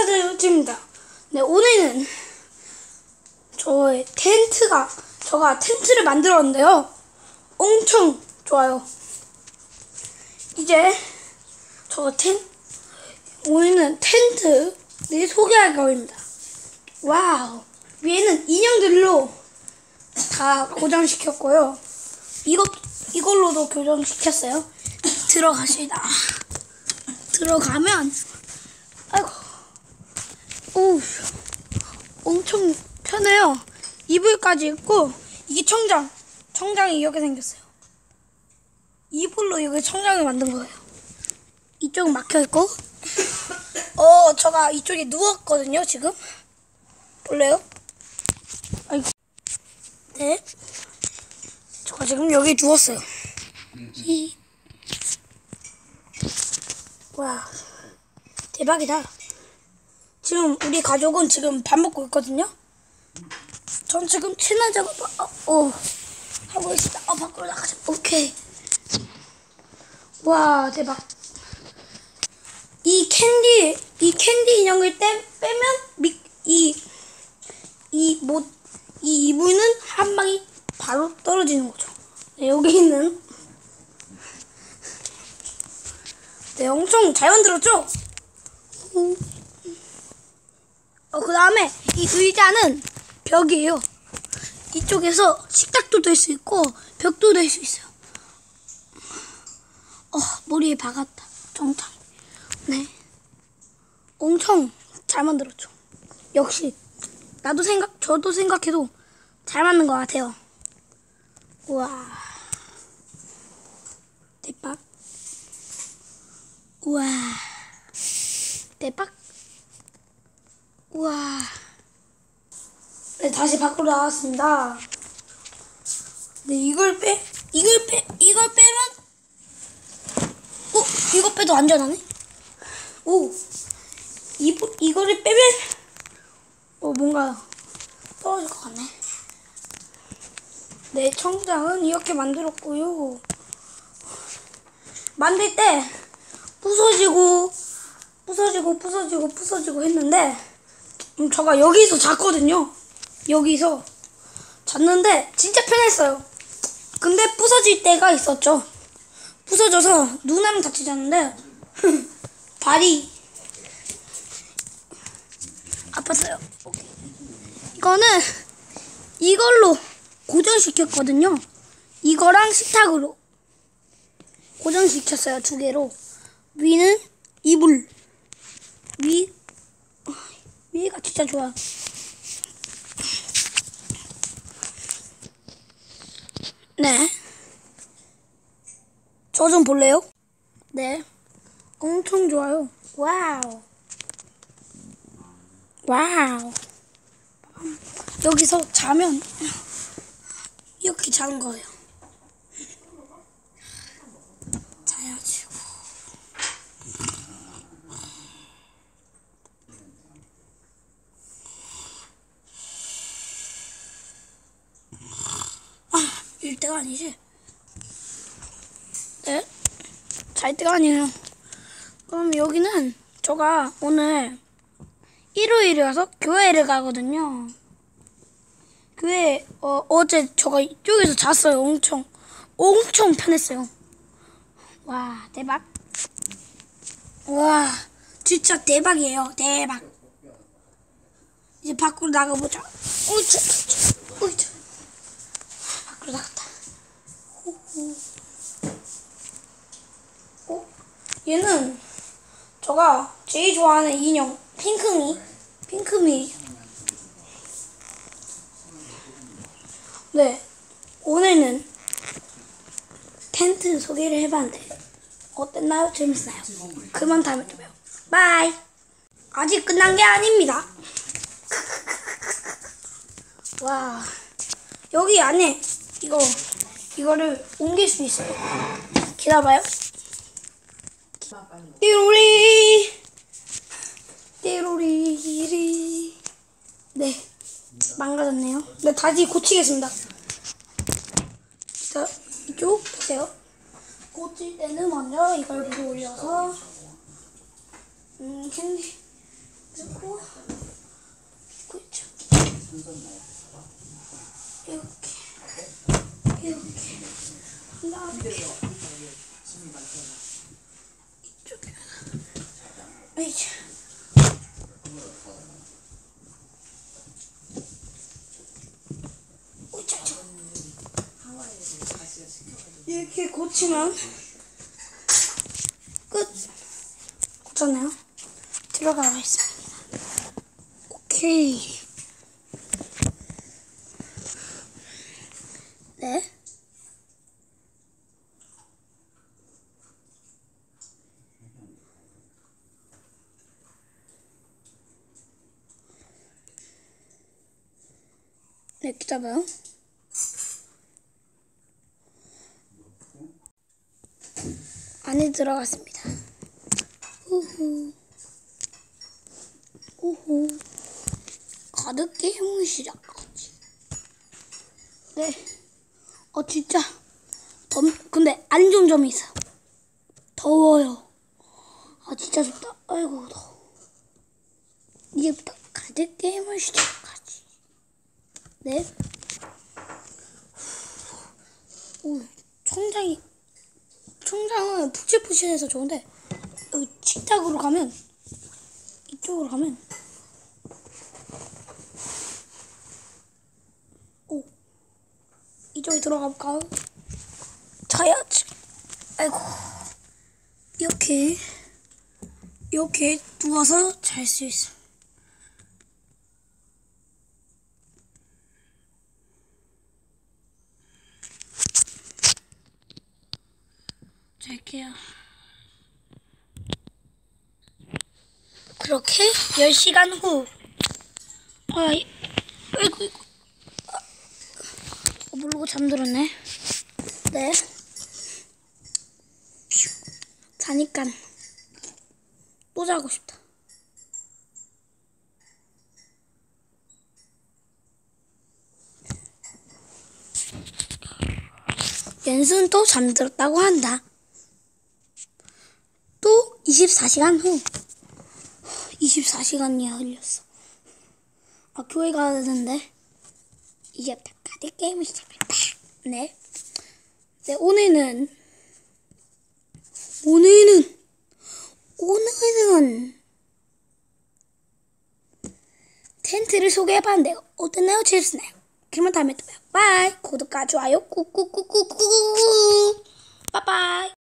인사드립니다. 네, 오늘은 제가 텐트를 만들었는데요. 엄청 좋아요. 이제 오늘은 텐트를 소개할 거입니다. 와우. 위에는 인형들로 다 고정시켰고요. 이걸로도 고정시켰어요. 들어가시다. 들어가면 아이고, 오, 엄청 편해요. 이불까지 있고, 이게 청장이 이렇게 생겼어요. 이불로 이거 청장을 만든 거예요. 이쪽은 막혀 있고, 제가 이쪽에 누웠거든요. 지금 볼래요? 아이고, 네, 제가 지금 여기 누웠어요. 와, 대박이다. 지금 우리 가족은 지금 밥 먹고 있거든요. 전 지금 친화 작업 하고 있습니다. 밖으로 나가자. 오케이. 와, 대박. 이 캔디 인형을 빼면 이 이불은 한 방이 바로 떨어지는 거죠. 네, 여기 있는. 네, 엄청 잘 만들었죠? 그 다음에 이 의자는 벽이에요. 이쪽에서 식탁도 될 수 있고 벽도 될 수 있어요. 머리에 박았다. 정탕. 네, 엄청 잘 만들었죠. 역시 저도 생각해도 잘 만든 것 같아요. 우와, 대박. 우와, 대박. 우와. 네, 다시 밖으로 나왔습니다. 네, 이걸 빼면 이거 빼도 안전하네. 이거를 빼면 뭔가 떨어질 것 같네. 네, 청장은 이렇게 만들었고요. 만들 때 부서지고 했는데 제가 여기서 잤거든요. 여기서 잤는데 진짜 편했어요. 근데 부서질 때가 있었죠. 부서져서 눈알은 다치지 않는데 발이 아팠어요. 이거는 이걸로 고정시켰거든요. 이거랑 식탁으로 고정시켰어요. 2개로. 위는 이불. 위가 진짜 좋아. 네, 저 좀 볼래요? 네, 엄청 좋아요. 와우. 여기서 자면 이렇게 자는 거예요. 자야지고. 일 때가 아니지? 네? 잘 때가 아니에요. 그럼 여기는 제가 오늘 일요일이라서 교회를 가거든요. 교회 어제 제가 이쪽에서 잤어요. 엄청 편했어요. 와, 대박. 와, 진짜 대박이에요. 대박. 이제 밖으로 나가보자. 으이차. 밖으로 나갔다. 얘는 제가 제일 좋아하는 인형 핑크미. 네, 오늘은 텐트 소개를 해봤는데 어땠나요? 재밌나요? 그만 다음에 또 봬요. 바이. 아직 끝난 게 아닙니다. 와, 여기 안에 이거를 옮길 수 있어요. 기다려봐요. 띠로리. 네, 망가졌네요. 네, 다시 고치겠습니다. 자, 이쪽 보세요. 고칠 때는 먼저 이걸 위로 올려서 캔디 그리고 그렇죠. 이렇게 그다음에 이쪽에 이제 이렇게 고치면 끝. 고쳤네요. 들어가 있습니다. 오케이. 네. 네, 기다려요. 안에 들어갔습니다. 우후. 우후. 가득 게임을 시작하지. 네. 진짜. 근데 안 좋은 점이 있어. 더워요. 진짜 춥다. 아이고, 더워. 이제부터 가득 게임을 시작하지. 네. 오, 총장은 푹신푹신해서 좋은데, 여기 식탁으로 가면, 이쪽으로 가면, 이쪽에 들어가 볼까요? 자야지. 아이고. 이렇게 누워서 잘 수 있어. 잘게요. 그렇게 10시간 후. 아이고. 모르고 잠들었네. 네. 자니까 또 자고 싶다. 연수는 또 잠들었다고 한다. 또 24시간 후. 24시간이 흘렸어. 교회 가야 되는데 이제부터 가득 게임을 시작했다. 네. 오늘은 텐트를 소개해봤는데 어땠나요? 재밌었나요? 그러면 다음에 또 봐요. 바이. 구독과 좋아요 꾹꾹꾹꾹꾹. 빠빠이.